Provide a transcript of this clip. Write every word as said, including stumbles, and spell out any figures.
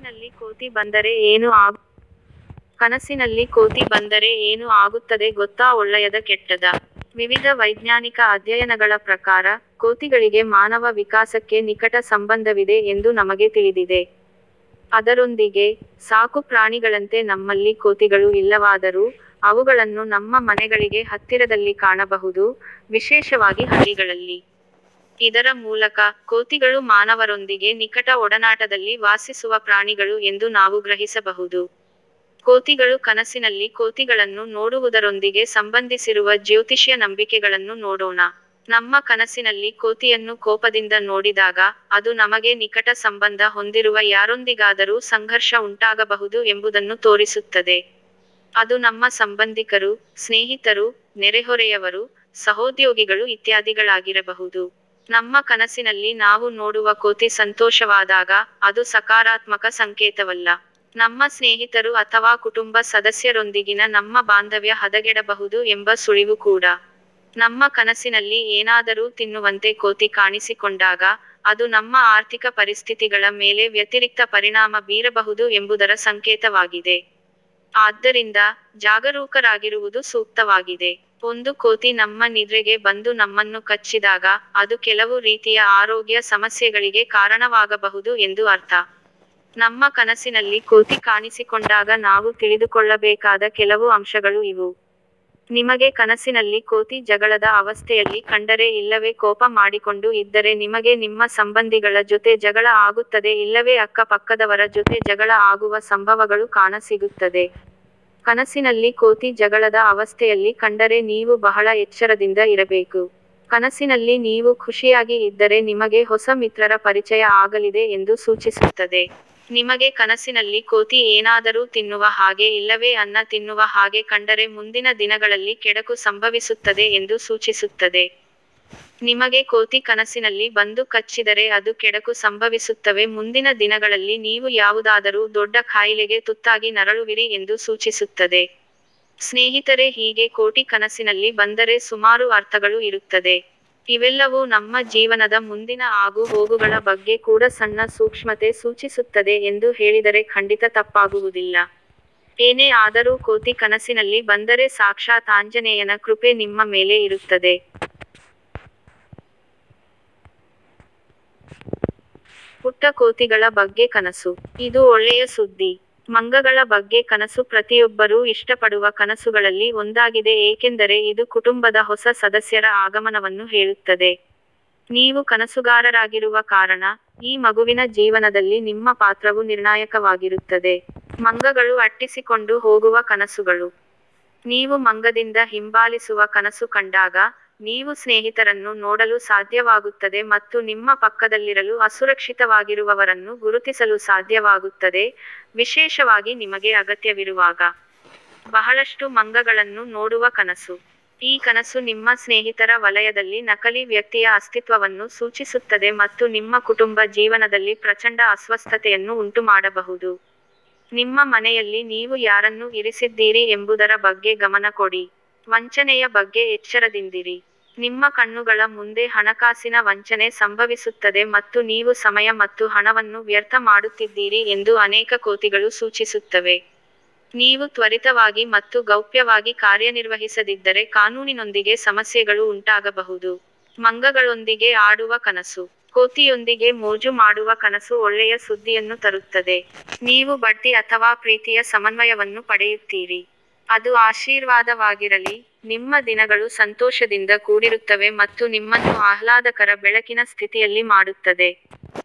ಕನಸಿನಲ್ಲಿ ಕೋತಿ ಬಂದರೆ ಏನು ಆಗ ಕನಸಿನಲ್ಲಿ ಕೋತಿ ಬಂದರೆ ಏನು ಆಗುತ್ತದೆ ಗೊತ್ತಾ? ಒಳ್ಳೆಯದ ಕೆಟ್ಟದ? ವಿವಿಧ ವೈಜ್ಞಾನಿಕ ಅಧ್ಯಯನಗಳ ಪ್ರಕಾರ, ಕೋತಿಗಳಿಗೆ ಮಾನವ ವಿಕಾಸಕ್ಕೆ ನಿಕಟ ಸಂಬಂಧವಿದೆ ಎಂದು ನಮಗೆ ತಿಳಿದಿದೆ. ಅದರೊಂದಿಗೆ, ಸಾಕು ಪ್ರಾಣಿಗಳಂತೆ ನಮ್ಮಲ್ಲಿ ಕೋತಿಗಳು ಇಲ್ಲವಾದರೂ, ಅವುಗಳನ್ನು ನಮ್ಮ ಮನೆಗಳಿಗೆ ಹತ್ತಿರದಲ್ಲಿ ಕಾಣಬಹುದು, ವಿಶೇಷವಾಗಿ ಹಳ್ಳಿಗಳಲ್ಲಿ. ಇದರ ಮೂಲಕ, ಕೋತಿಗಳು ಮಾನವರೊಂದಿಗೆ ನಿಕಟ ಒಡನಾಟದಲ್ಲಿ ವಾಸಿಸುವ ಪ್ರಾಣಿಗಳು ಎಂದು ನಾವು ಗ್ರಹಿಸಬಹುದು. ಕೋತಿಗಳು ಕನಸಿನಲ್ಲಿ ಕೋತಿಗಳನ್ನು ನೋಡುವುದರೊಂದಿಗೆ ಸಂಬಂಧಿಸಿರುವ ಜ್ಯೋತಿಷ್ಯ ನಂಬಿಕೆಗಳನ್ನು ನೋಡೋಣ. ನಮ್ಮ ಕನಸಿನಲ್ಲಿ ಕೋತಿಯನ್ನು ಕೋಪದಿಂದ ನೋಡಿದಾಗ, ಅದು ನಮಗೆ ನಿಕಟ ಸಂಬಂಧ ಹೊಂದಿರುವ ಯಾರೊಂದಿಗಾದರೂ ಸಂಘರ್ಷ ಉಂಟಾಗಬಹುದು ಎಂಬುದನ್ನು ತೋರಿಸುತ್ತದೆ. ಅದು ನಮ್ಮ ಸಂಬಂಧಿಕರು, ಸ್ನೇಹಿತರು, ನೆರೆಹೊರೆಯವರು, ಸಹೋದ್ಯೋಗಿಗಳು ಇತ್ಯಾದಿಗಳಾಗಿರಬಹುದು. ನಮ್ಮ ಕನಸಿನಲ್ಲಿ ನಾವು ನೋಡುವ ಕೋತಿ ಸಂತೋಷವಾದಾಗ, ಅದು ಸಕಾರಾತ್ಮಕ ಸಂಕೇತವಲ್ಲ. ನಮ್ಮ ಸ್ನೇಹಿತರು ಅಥವಾ ಕುಟುಂಬ ಸದಸ್ಯರೊಂದಿಗಿನ ನಮ್ಮ ಬಾಂಧವ್ಯ ಹದಗೆಡಬಹುದು ಎಂಬ ಸುಳಿವು ಕೂಡ. ನಮ್ಮ ಕನಸಿನಲ್ಲಿ ಏನಾದರೂ ತಿನ್ನುವಂತೆ ಕೋತಿ ಕಾಣಿಸಿಕೊಂಡಾಗ, ಅದು ನಮ್ಮ ಆರ್ಥಿಕ ಪರಿಸ್ಥಿತಿಗಳ ಮೇಲೆ ವ್ಯತಿರಿಕ್ತ ಪರಿಣಾಮ ಬೀರಬಹುದು ಎಂಬುದರ ಸಂಕೇತವಾಗಿದೆ. ಆದ್ದರಿಂದ, ಜಾಗರೂಕರಾಗಿರುವುದು ಸೂಕ್ತವಾಗಿದೆ. ಒಂದು ಕೋತಿ ನಮ್ಮ ನಿದ್ರೆಗೆ ಬಂದು ನಮ್ಮನ್ನು ಕಚ್ಚಿದಾಗ, ಅದು ಕೆಲವು ರೀತಿಯ ಆರೋಗ್ಯ ಸಮಸ್ಯೆಗಳಿಗೆ ಕಾರಣವಾಗಬಹುದು ಎಂದು ಅರ್ಥ. ನಮ್ಮ ಕನಸಿನಲ್ಲಿ ಕೋತಿ ಕಾಣಿಸಿಕೊಂಡಾಗ ನಾವು ತಿಳಿದುಕೊಳ್ಳಬೇಕಾದ ಕೆಲವು ಅಂಶಗಳು ಇವು. ನಿಮಗೆ ಕನಸಿನಲ್ಲಿ ಕೋತಿ ಜಗಳದ ಅವಸ್ಥೆಯಲ್ಲಿ ಕಂಡರೆ ಇಲ್ಲವೇ ಕೋಪ ಮಾಡಿಕೊಂಡು ಇದ್ದರೆ ನಿಮಗೆ ನಿಮ್ಮ ಸಂಬಂಧಿಗಳ ಜೊತೆ ಜಗಳ ಆಗುತ್ತದೆ ಇಲ್ಲವೇ ಅಕ್ಕಪಕ್ಕದವರ ಜೊತೆ ಜಗಳ ಆಗುವ ಸಂಭವಗಳು ಕಾಣಸಿಗುತ್ತದೆ. ಕನಸಿನಲ್ಲಿ ಕೋತಿ ಜಗಳದ ಅವಸ್ಥೆಯಲ್ಲಿ ಕಂಡರೆ ನೀವು ಬಹಳ ಎಚ್ಚರದಿಂದ ಇರಬೇಕು. ಕನಸಿನಲ್ಲಿ ನೀವು ಖುಷಿಯಾಗಿ ಇದ್ದರೆ ನಿಮಗೆ ಹೊಸ ಮಿತ್ರರ ಪರಿಚಯ ಆಗಲಿದೆ ಎಂದು ಸೂಚಿಸುತ್ತದೆ. ನಿಮಗೆ ಕನಸಿನಲ್ಲಿ ಕೋತಿ ಏನಾದರೂ ತಿನ್ನುವ ಹಾಗೆ ಇಲ್ಲವೇ ಅನ್ನ ತಿನ್ನುವ ಹಾಗೆ ಕಂಡರೆ ಮುಂದಿನ ದಿನಗಳಲ್ಲಿ ಕೆಡುಕು ಸಂಭವಿಸುತ್ತದೆ ಎಂದು ಸೂಚಿಸುತ್ತದೆ. ನಿಮಗೆ ಕೋತಿ ಕನಸಿನಲ್ಲಿ ಬಂದು ಕಚ್ಚಿದರೆ ಅದು ಕೆಡುಕು ಸಂಭವಿಸುತ್ತವೆ ಮುಂದಿನ ದಿನಗಳಲ್ಲಿ ನೀವು ಯಾವುದಾದರೂ ದೊಡ್ಡ ಕಾಯಿಲೆಗೆ ತುತ್ತಾಗಿ ನರಳುವಿರಿ ಎಂದು ಸೂಚಿಸುತ್ತದೆ. ಸ್ನೇಹಿತರೆ, ಹೀಗೆ ಕೋತಿ ಕನಸಿನಲ್ಲಿ ಬಂದರೆ ಸುಮಾರು ಅರ್ಥಗಳು ಇರುತ್ತದೆ. ಇವೆಲ್ಲವೂ ನಮ್ಮ ಜೀವನದ ಮುಂದಿನ ಆಗು ಹೋಗುಗಳ ಬಗ್ಗೆ ಕೂಡ ಸಣ್ಣ ಸೂಕ್ಷ್ಮತೆ ಸೂಚಿಸುತ್ತದೆ ಎಂದು ಹೇಳಿದರೆ ಖಂಡಿತ ತಪ್ಪಾಗುವುದಿಲ್ಲ. ಏನೇ ಆದರೂ ಕೋತಿ ಕನಸಿನಲ್ಲಿ ಬಂದರೆ ಸಾಕ್ಷಾತ್ ಆಂಜನೇಯನ ಕೃಪೆ ನಿಮ್ಮ ಮೇಲೆ ಇರುತ್ತದೆ. ಪುಟ್ಟ ಕೋತಿಗಳ ಬಗ್ಗೆ ಕನಸು. ಇದು ಒಳ್ಳೆಯ ಸುದ್ದಿ. ಮಂಗಗಳ ಬಗ್ಗೆ ಕನಸು ಪ್ರತಿಯೊಬ್ಬರೂ ಇಷ್ಟಪಡುವ ಕನಸುಗಳಲ್ಲಿ ಒಂದಾಗಿದೆ ಏಕೆಂದರೆ ಇದು ಕುಟುಂಬದ ಹೊಸ ಸದಸ್ಯರ ಆಗಮನವನ್ನು ಹೇಳುತ್ತದೆ. ನೀವು ಕನಸುಗಾರರಾಗಿರುವ ಕಾರಣ, ಈ ಮಗುವಿನ ಜೀವನದಲ್ಲಿ ನಿಮ್ಮ ಪಾತ್ರವು ನಿರ್ಣಾಯಕವಾಗಿರುತ್ತದೆ. ಮಂಗಗಳು ಅಟ್ಟಿಸಿಕೊಂಡು ಹೋಗುವ ಕನಸುಗಳು. ನೀವು ಮಂಗದಿಂದ ಹಿಂಬಾಲಿಸುವ ಕನಸು ಕಂಡಾಗ, ನೀವು ಸ್ನೇಹಿತರನ್ನು ನೋಡಲು ಸಾಧ್ಯವಾಗುತ್ತದೆ ಮತ್ತು ನಿಮ್ಮ ಪಕ್ಕದಲ್ಲಿರಲು ಅಸುರಕ್ಷಿತವಾಗಿರುವವರನ್ನು ಗುರುತಿಸಲು ಸಾಧ್ಯವಾಗುತ್ತದೆ, ವಿಶೇಷವಾಗಿ ನಿಮಗೆ ಅಗತ್ಯವಿರುವಾಗ. ಬಹಳಷ್ಟು ಮಂಗಗಳನ್ನು ನೋಡುವ ಕನಸು. ಈ ಕನಸು ನಿಮ್ಮ ಸ್ನೇಹಿತರ ವಲಯದಲ್ಲಿ ನಕಲಿ ವ್ಯಕ್ತಿಯ ಅಸ್ತಿತ್ವವನ್ನು ಸೂಚಿಸುತ್ತದೆ ಮತ್ತು ನಿಮ್ಮ ಕುಟುಂಬ ಜೀವನದಲ್ಲಿ ಪ್ರಚಂಡ ಅಸ್ವಸ್ಥತೆಯನ್ನು ಉಂಟುಮಾಡಬಹುದು. ನಿಮ್ಮ ಮನೆಯಲ್ಲಿ ನೀವು ಯಾರನ್ನು ಇರಿಸಿದ್ದೀರಿ ಎಂಬುದರ ಬಗ್ಗೆ ಗಮನ ಕೊಡಿ. ವಂಚನೆಯ ಬಗ್ಗೆ ಎಚ್ಚರದಿಂದಿರಿ. ನಿಮ್ಮ ಕಣ್ಣುಗಳ ಮುಂದೆ ಹಣಕಾಸಿನ ವಂಚನೆ ಸಂಭವಿಸುತ್ತದೆ ಮತ್ತು ನೀವು ಸಮಯ ಮತ್ತು ಹಣವನ್ನು ವ್ಯರ್ಥ ಮಾಡುತ್ತಿದ್ದೀರಿ ಎಂದು ಅನೇಕ ಕೋತಿಗಳು ಸೂಚಿಸುತ್ತವೆ. ನೀವು ತ್ವರಿತವಾಗಿ ಮತ್ತು ಗೌಪ್ಯವಾಗಿ ಕಾರ್ಯನಿರ್ವಹಿಸದಿದ್ದರೆ ಕಾನೂನಿನೊಂದಿಗೆ ಸಮಸ್ಯೆಗಳು ಉಂಟಾಗಬಹುದು. ಮಂಗಗಳೊಂದಿಗೆ ಆಡುವ ಕನಸು. ಕೋತಿಯೊಂದಿಗೆ ಮೋಜು ಮಾಡುವ ಕನಸು ಒಳ್ಳೆಯ ಸುದ್ದಿಯನ್ನು ತರುತ್ತದೆ. ನೀವು ಬಡ್ತಿ ಅಥವಾ ಪ್ರೀತಿಯ ಸಮನ್ವಯವನ್ನು ಪಡೆಯುತ್ತೀರಿ. ಅದು ಆಶೀರ್ವಾದವಾಗಿರಲಿ. ನಿಮ್ಮ ದಿನಗಳು ಸಂತೋಷದಿಂದ ಕೂಡಿರುತ್ತವೆ ಮತ್ತು ನಿಮ್ಮನ್ನು ಆಹ್ಲಾದಕರ ಬೆಳಕಿನ ಸ್ಥಿತಿಯಲ್ಲಿ ಮಾಡುತ್ತದೆ.